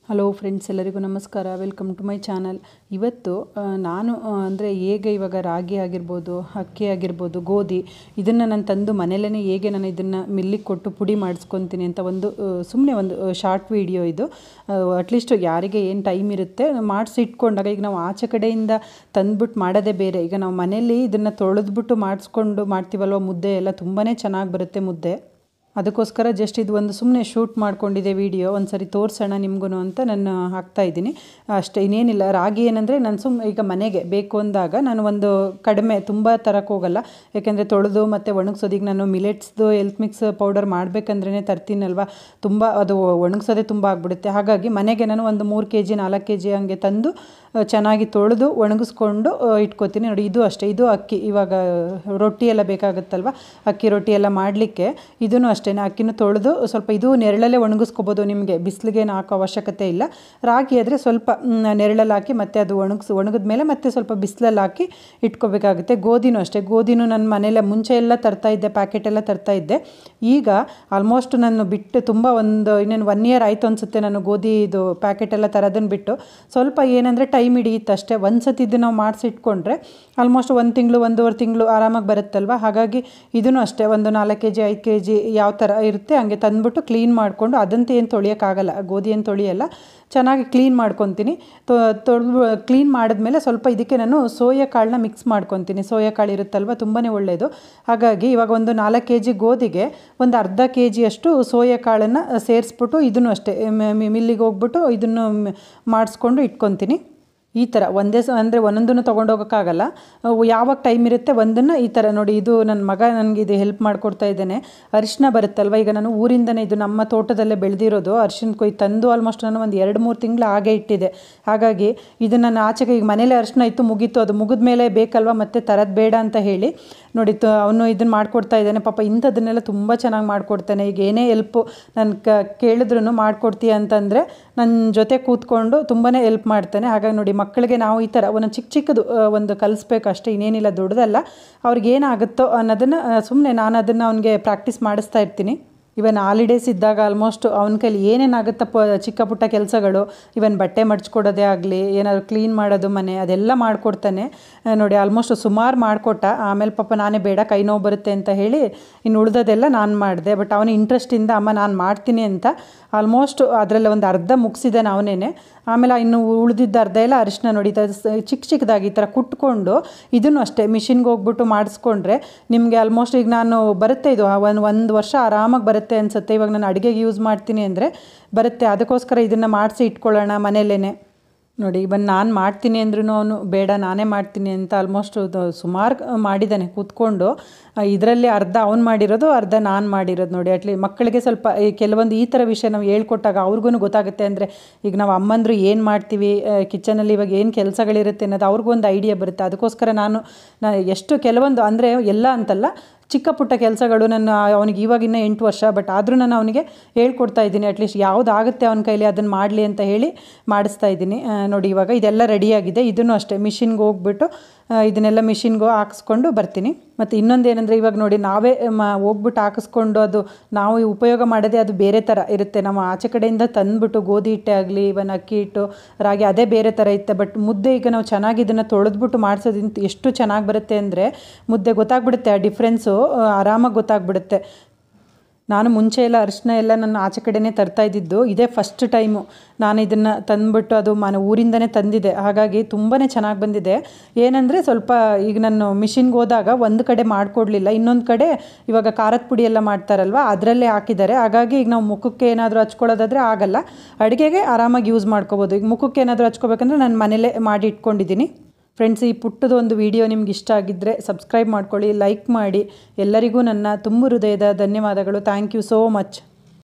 Hello friends, ಎಲ್ಲರಿಗೂ ನಮಸ್ಕಾರ. Welcome to my channel. ಇವತ್ತು ನಾನು ಅಂದರೆ ಹೇಗೆ ಇವಾಗ ರಾಗಿ ಆಗಿರ್ಬೋದು, ಅಕ್ಕಿ ಆಗಿರ್ಬೋದು, ಗೋಧಿ ಇದನ್ನು ನಾನು ತಂದು ಮನೆಯಲ್ಲೇ ಹೇಗೆ ನಾನು ಇದನ್ನು ಮಿಲ್ಲಿಗೆ ಕೊಟ್ಟು ಪುಡಿ ಮಾಡಿಸ್ಕೊತೀನಿ ಅಂತ ಸುಮ್ಮನೆ ಒಂದು ಶಾರ್ಟ್ ವಿಡಿಯೋ ಇದು. ಅಟ್ಲೀಸ್ಟ್ ಯಾರಿಗೆ ಏನು ಟೈಮ್ ಇರುತ್ತೆ ಮಾಡಿಸಿ ಇಟ್ಕೊಂಡಾಗ, ಈಗ ನಾವು ಆಚೆ ಕಡೆಯಿಂದ ತಂದುಬಿಟ್ಟು ಮಾಡೋದೇ ಬೇರೆ. ಈಗ ನಾವು ಮನೇಲಿ ಇದನ್ನು ತೊಳೆದ್ಬಿಟ್ಟು ಮಾಡಿಸ್ಕೊಂಡು ಮಾಡ್ತೀವಲ್ವ, ಮುದ್ದೆ ಎಲ್ಲ ತುಂಬಾ ಚೆನ್ನಾಗಿ ಬರುತ್ತೆ ಮುದ್ದೆ. ಅದಕ್ಕೋಸ್ಕರ ಜಸ್ಟ್ ಇದು ಒಂದು ಸುಮ್ಮನೆ ಶೂಟ್ ಮಾಡ್ಕೊಂಡಿದ್ದೆ ವಿಡಿಯೋ, ಒಂದು ಸರಿ ತೋರಿಸೋಣ ನಿಮಗೂ ಅಂತ ನಾನು ಹಾಕ್ತಾಯಿದ್ದೀನಿ ಅಷ್ಟೇ. ಇನ್ನೇನಿಲ್ಲ. ರಾಗಿ ಏನಂದರೆ ನಾನು ಈಗ ಮನೆಗೆ ಬೇಕು ಅಂದಾಗ ನಾನು ಒಂದು ಕಡಿಮೆ ತುಂಬ ತರಕ್ಕೆ ಹೋಗಲ್ಲ, ಯಾಕೆಂದರೆ ತೊಳೆದು ಮತ್ತು ಒಣಗಿಸೋದೀಗ ನಾನು ಮಿಲೆಟ್ಸ್ದು ಹೆಲ್ತ್ ಮಿಕ್ಸ್ ಪೌಡರ್ ಮಾಡಬೇಕಂದ್ರೇ ತರ್ತೀನಲ್ವ, ತುಂಬ ಅದು ಒಣಗಿಸೋದೇ ತುಂಬ ಆಗಿಬಿಡುತ್ತೆ. ಹಾಗಾಗಿ ಮನೆಗೆ ನಾನು ಒಂದು 3 kg 4 kg ಹಂಗೆ ತಂದು ಚೆನ್ನಾಗಿ ತೊಳೆದು ಒಣಗಿಸ್ಕೊಂಡು ಇಟ್ಕೋತೀನಿ. ನೋಡಿ, ಇದು ಅಷ್ಟೇ. ಇದು ಅಕ್ಕಿ, ಇವಾಗ ರೊಟ್ಟಿ ಎಲ್ಲ ಬೇಕಾಗುತ್ತಲ್ವ, ಅಕ್ಕಿ ರೊಟ್ಟಿ ಎಲ್ಲ ಮಾಡಲಿಕ್ಕೆ ಇದೂ ಅಷ್ಟೇ. ಅಕ್ಕಿನೂ ತೊಳೆದು ಸ್ವಲ್ಪ ಇದು ನೆರಳಲ್ಲೇ ಒಣಗಿಸ್ಕೋಬೋದು, ನಿಮಗೆ ಬಿಸಿಲಿಗೇನು ಹಾಕೋ ಅವಶ್ಯಕತೆ ಇಲ್ಲ. ರಾಗಿ ಆದರೆ ಸ್ವಲ್ಪ ನೆರಳಲ್ಲಿ ಹಾಕಿ ಮತ್ತೆ ಅದು ಒಣಗಿದ ಮೇಲೆ ಮತ್ತೆ ಸ್ವಲ್ಪ ಬಿಸಿಲಲ್ಲಿ ಹಾಕಿ ಇಟ್ಕೋಬೇಕಾಗುತ್ತೆ. ಗೋಧಿನೂ ಅಷ್ಟೇ. ಗೋಧಿನೂ ನನ್ನ ಮನೇಲೆ ಮುಂಚೆ ಎಲ್ಲ ತರ್ತಾಯಿದ್ದೆ, ಪ್ಯಾಕೆಟ್ ಎಲ್ಲ ತರ್ತಾಯಿದ್ದೆ. ಈಗ ಆಲ್ಮೋಸ್ಟ್ ನಾನು ಬಿಟ್ಟು ತುಂಬ ಇನ್ನೇನು 1 year ಆಯಿತು ಅನಿಸುತ್ತೆ ನಾನು ಗೋಧಿ ಇದು ಪ್ಯಾಕೆಟ್ ಎಲ್ಲ ತರೋದನ್ನು ಬಿಟ್ಟು. ಸ್ವಲ್ಪ ಏನಂದರೆ ಟೈಮ್ ಹಿಡಿಯುತ್ತೆ ಅಷ್ಟೇ. ಒಂದು ಸತಿ ಇದು ನಾವು ಮಾಡಿಸಿಟ್ಕೊಂಡ್ರೆ ಆಲ್ಮೋಸ್ಟ್ 1 ತಿಂಗಳು 1.5 ತಿಂಗಳು ಆರಾಮಾಗಿ ಬರುತ್ತಲ್ವ. ಹಾಗಾಗಿ ಇದೂ ಅಷ್ಟೇ, ಒಂದು 4 kg 5 kg ಯಾವ ಥರ ಇರುತ್ತೆ ಹಂಗೆ ತಂದುಬಿಟ್ಟು ಕ್ಲೀನ್ ಮಾಡಿಕೊಂಡು, ಅದಂತೂ ಏನು ತೊಳೆಯೋಕ್ಕಾಗಲ್ಲ, ಗೋಧಿ ಏನು ತೊಳೆಯಲ್ಲ, ಚೆನ್ನಾಗಿ ಕ್ಲೀನ್ ಮಾಡ್ಕೊತೀನಿ. ತೊಳೆದು ಕ್ಲೀನ್ ಮಾಡಿದ್ಮೇಲೆ ಸ್ವಲ್ಪ ಇದಕ್ಕೆ ನಾನು ಸೋಯಾ ಕಾಳನ್ನ ಮಿಕ್ಸ್ ಮಾಡ್ಕೊತೀನಿ. ಸೋಯಾ ಕಾಳು ಇರುತ್ತಲ್ವ, ತುಂಬಾ ಒಳ್ಳೆಯದು. ಹಾಗಾಗಿ ಇವಾಗ ಒಂದು 4 kg ಗೋಧಿಗೆ ಒಂದು ಅರ್ಧ kg ಅಷ್ಟು ಸೋಯಾ ಕಾಳನ್ನು ಸೇರಿಸ್ಬಿಟ್ಟು ಇದೂ ಅಷ್ಟೇ ಮಿಲ್ಲಿಗೆ ಹೋಗ್ಬಿಟ್ಟು ಇದನ್ನು ಮಾಡಿಸ್ಕೊಂಡು ಇಟ್ಕೊತೀನಿ. ಈ ಥರ ಒಂದೇ ಅಂದರೆ ಒಂದೊಂದನ್ನು ತೊಗೊಂಡೋಗೋಕ್ಕಾಗಲ್ಲ, ಯಾವಾಗ ಟೈಮ್ ಇರುತ್ತೆ ಒಂದನ್ನು ಈ ಥರ. ನೋಡಿ, ಇದು ನನ್ನ ಮಗ ನನಗೆ ಇದು ಹೆಲ್ಪ್ ಮಾಡಿಕೊಡ್ತಾ ಇದ್ದೇನೆ. ಅರಿಶಿನ ಬರುತ್ತಲ್ವ, ಈಗ ನಾನು ಊರಿಂದನೇ ಇದು ನಮ್ಮ ತೋಟದಲ್ಲೇ ಬೆಳೆದಿರೋದು ಅರಿಶಿನ ಕೊಯ್ದು ತಂದು ಆಲ್ಮೋಸ್ಟ್ ನಾನು ಒಂದು 2-3 ತಿಂಗಳು ಹಾಗೆ ಇಟ್ಟಿದೆ. ಹಾಗಾಗಿ ಇದು ನನ್ನ ಆಚೆಗೆ ಈಗ ಮನೇಲೆ ಅರಿಶಿನ ಇತ್ತು, ಮುಗೀತು. ಅದು ಮುಗಿದ ಮೇಲೆ ಬೇಕಲ್ವ, ಮತ್ತೆ ತರೋದು ಬೇಡ ಅಂತ ಹೇಳಿ ನೋಡಿ ಅವನು ಇದನ್ನು ಮಾಡಿಕೊಡ್ತಾ ಇದ್ದಾನೆ. ಪಾಪ ಇಂಥದ್ದನ್ನೆಲ್ಲ ತುಂಬ ಚೆನ್ನಾಗಿ ಮಾಡಿಕೊಡ್ತಾನೆ. ಈಗ ಏನೇ ಹೆಲ್ಪು ನಾನು ಕೇಳಿದ್ರೂ ಮಾಡಿಕೊಡ್ತೀಯ ಅಂತಂದರೆ ನನ್ನ ಜೊತೆ ಕೂತ್ಕೊಂಡು ತುಂಬಾ ಹೆಲ್ಪ್ ಮಾಡ್ತಾನೆ. ಹಾಗಾಗಿ ನೋಡಿ, ಮಕ್ಕಳಿಗೆ ನಾವು ಈ ಥರ ಒಂದೊಂದು ಚಿಕ್ಕದು ಒಂದು ಕಲಿಸ್ಬೇಕು ಅಷ್ಟೇ, ಇನ್ನೇನಿಲ್ಲ, ದೊಡ್ಡದಲ್ಲ. ಅವ್ರಿಗೇನಾಗುತ್ತೋ ಅನ್ನೋದನ್ನು ಸುಮ್ಮನೆ ನಾನು ಅದನ್ನು ಅವನಿಗೆ ಪ್ರಾಕ್ಟೀಸ್ ಮಾಡಿಸ್ತಾ ಇರ್ತೀನಿ. ಇವನ್ ಹಾಲಿಡೇಸ್ ಇದ್ದಾಗ ಆಲ್ಮೋಸ್ಟ್ ಅವನ ಕೈಲಿ ಏನೇನಾಗುತ್ತಪ್ಪ ಚಿಕ್ಕ ಪುಟ್ಟ ಕೆಲಸಗಳು, ಇವನ್ ಬಟ್ಟೆ ಮಡ್ಚ್ಕೊಡೋದೇ ಆಗಲಿ, ಏನಾದರೂ ಕ್ಲೀನ್ ಮಾಡೋದು ಮನೆ, ಅದೆಲ್ಲ ಮಾಡಿಕೊಡ್ತಾನೆ. ನೋಡಿ, ಆಲ್ಮೋಸ್ಟ್ ಸುಮಾರು ಮಾಡಿಕೊಟ್ಟ. ಆಮೇಲೆ ಪಾಪ ನಾನೇ ಬೇಡ, ಕೈ ನೋವು ಬರುತ್ತೆ ಅಂತ ಹೇಳಿ ಇನ್ನು ಉಳ್ದೋದೆಲ್ಲ ನಾನು ಮಾಡಿದೆ. ಬಟ್ ಅವನು ಇಂಟ್ರೆಸ್ಟಿಂದ ಅಮ್ಮ ನಾನು ಮಾಡ್ತೀನಿ ಅಂತ ಆಲ್ಮೋಸ್ಟ್ ಅದರಲ್ಲಿ ಒಂದು ಅರ್ಧ ಮುಗಿಸಿದ್ದಾನೆ ಅವನೇನೆ. ಆಮೇಲೆ ಇನ್ನು ಉಳಿದಿದ್ದ ಅರ್ಧ ಎಲ್ಲ ಅರಿಶಿನ ನೋಡಿ ಚಿಕ್ಕದಾಗಿ ಈ ಥರ ಕುಟ್ಕೊಂಡು ಇದೂ ಅಷ್ಟೇ ಮಿಷಿನ್ಗೆ ಹೋಗ್ಬಿಟ್ಟು ಮಾಡಿಸ್ಕೊಂಡ್ರೆ ನಿಮಗೆ ಆಲ್ಮೋಸ್ಟ್ ಈಗ ನಾನು ಬರುತ್ತೆ, ಇದು ಒಂದು ವರ್ಷ ಆರಾಮಾಗಿ ಬರುತ್ತೆ ಅನಿಸುತ್ತೆ. ಇವಾಗ ನಾನು ಅಡುಗೆಗೆ ಯೂಸ್ ಮಾಡ್ತೀನಿ ಅಂದರೆ ಬರುತ್ತೆ. ಅದಕ್ಕೋಸ್ಕರ ಇದನ್ನು ಮಾಡಿಸಿ ಇಟ್ಕೊಳ್ಳೋಣ ಮನೆಯಲ್ಲೇ. ನೋಡಿ, ಇವನು ನಾನು ಮಾಡ್ತೀನಿ ಅಂದ್ರೂ ಅವನು ಬೇಡ ನಾನೇ ಮಾಡ್ತೀನಿ ಅಂತ ಆಲ್ಮೋಸ್ಟ್ ಸುಮಾರು ಮಾಡಿದ್ದಾನೆ ಕೂತ್ಕೊಂಡು. ಇದರಲ್ಲಿ ಅರ್ಧ ಅವ್ನು ಮಾಡಿರೋದು, ಅರ್ಧ ನಾನು ಮಾಡಿರೋದು. ನೋಡಿ, ಮಕ್ಕಳಿಗೆ ಸ್ವಲ್ಪ ಕೆಲವೊಂದು ಈ ಥರ ವಿಷಯ ನಾವು ಹೇಳ್ಕೊಟ್ಟಾಗ ಅವ್ರಿಗೂ ಗೊತ್ತಾಗುತ್ತೆ. ಅಂದರೆ ಈಗ ನಾವು ಅಮ್ಮಂದರು ಏನು ಮಾಡ್ತೀವಿ ಕಿಚನಲ್ಲಿ, ಇವಾಗ ಏನು ಕೆಲಸಗಳಿರುತ್ತೆ ಅನ್ನೋದು ಅವ್ರಿಗೂ ಒಂದು ಐಡಿಯಾ ಬರುತ್ತೆ. ಅದಕ್ಕೋಸ್ಕರ ನಾನು ಎಷ್ಟು ಕೆಲವೊಂದು ಅಂದರೆ ಎಲ್ಲ ಅಂತಲ್ಲ, ಚಿಕ್ಕ ಪುಟ್ಟ ಕೆಲಸಗಳು ಅವನಿಗೆ ಇವಾಗಿನ್ನ 8 ವರ್ಷ, ಬಟ್ ಆದರೂ ನಾನು ಅವನಿಗೆ ಹೇಳ್ಕೊಡ್ತಾ ಇದ್ದೀನಿ. ಅಟ್ಲೀಸ್ಟ್ ಯಾವುದಾಗುತ್ತೆ ಅವನ ಕೈಲಿ ಅದನ್ನು ಮಾಡಲಿ ಅಂತ ಹೇಳಿ ಮಾಡಿಸ್ತಾ ಇದ್ದೀನಿ. ನೋಡಿ, ಇವಾಗ ಇದೆಲ್ಲ ರೆಡಿಯಾಗಿದೆ. ಇದೂ ಅಷ್ಟೇ ಮಿಷಿನ್ಗೆ ಹೋಗ್ಬಿಟ್ಟು ಇದನ್ನೆಲ್ಲ ಮಿಷಿನ್ಗೆ ಹಾಕಿಸ್ಕೊಂಡು ಬರ್ತೀನಿ. ಮತ್ತು ಇನ್ನೊಂದು ಏನಂದರೆ, ಇವಾಗ ನೋಡಿ ನಾವೇ ಹೋಗ್ಬಿಟ್ಟು ಹಾಕಿಸ್ಕೊಂಡು ಅದು ನಾವು ಉಪಯೋಗ ಮಾಡೋದೇ ಅದು ಬೇರೆ ಥರ ಇರುತ್ತೆ. ನಾವು ಆಚೆ ಕಡೆಯಿಂದ ತಂದುಬಿಟ್ಟು ಗೋಧಿ ಹಿಟ್ಟೆ ಆಗಲಿ, ಇವನ್ ಅಕ್ಕಿ ಹಿಟ್ಟು, ರಾಗಿ ಅದೇ ಬೇರೆ ಥರ ಇರುತ್ತೆ. ಬಟ್ ಮುದ್ದೆ ಈಗ ನಾವು ಚೆನ್ನಾಗಿ ಇದನ್ನು ತೊಳೆದ್ಬಿಟ್ಟು ಮಾಡಿಸೋದಿಂತ ಎಷ್ಟು ಚೆನ್ನಾಗಿ ಬರುತ್ತೆ ಅಂದರೆ ಮುದ್ದೆ ಗೊತ್ತಾಗ್ಬಿಡುತ್ತೆ. ಆ ಡಿಫ್ರೆನ್ಸು ಆರಾಮಾಗಿ ಗೊತ್ತಾಗ್ಬಿಡುತ್ತೆ. ನಾನು ಮುಂಚೆ ಎಲ್ಲ ಅರಿಶಿನ ಎಲ್ಲ ನನ್ನ ಆಚೆ ಕಡೆನೇ ತರ್ತಾಯಿದ್ದಿದ್ದು, ಇದೇ ಫಸ್ಟ್ ಟೈಮು ನಾನು ಇದನ್ನು ತಂದುಬಿಟ್ಟು ಅದು ಊರಿಂದನೇ ತಂದಿದ್ದೆ. ಹಾಗಾಗಿ ತುಂಬಾ ಚೆನ್ನಾಗಿ ಬಂದಿದೆ. ಏನಂದರೆ ಸ್ವಲ್ಪ ಈಗ ನಾನು ಮಿಷಿನ್ಗೆ ಹೋದಾಗ ಒಂದು ಕಡೆ ಮಾಡಿಕೊಡ್ಲಿಲ್ಲ, ಇನ್ನೊಂದು ಕಡೆ ಇವಾಗ ಖಾರದ ಪುಡಿ ಎಲ್ಲ ಮಾಡ್ತಾರಲ್ವ ಅದರಲ್ಲೇ ಹಾಕಿದ್ದಾರೆ. ಹಾಗಾಗಿ ಈಗ ನಾವು ಮುಖಕ್ಕೆ ಏನಾದರೂ ಹಚ್ಕೊಳ್ಳೋದಾದರೆ ಆಗಲ್ಲ, ಅಡುಗೆಗೆ ಆರಾಮಾಗಿ ಯೂಸ್ ಮಾಡ್ಕೋಬೋದು. ಈಗ ಮುಖಕ್ಕೆ ಏನಾದರೂ ಹಚ್ಕೋಬೇಕಂದ್ರೆ ನಾನು ಮನೇಲೇ ಮಾಡಿ ಇಟ್ಕೊಂಡಿದ್ದೀನಿ. ಫ್ರೆಂಡ್ಸ್, ಈ ಪುಟ್ಟದ ಒಂದು ವಿಡಿಯೋ ನಿಮ್ಗೆ ಇಷ್ಟ ಆಗಿದ್ದರೆ ಸಬ್ಸ್ಕ್ರೈಬ್ ಮಾಡ್ಕೊಳ್ಳಿ, ಲೈಕ್ ಮಾಡಿ. ಎಲ್ಲರಿಗೂ ನನ್ನ ತುಂಬ ಹೃದಯದ ಧನ್ಯವಾದಗಳು. Thank you so much.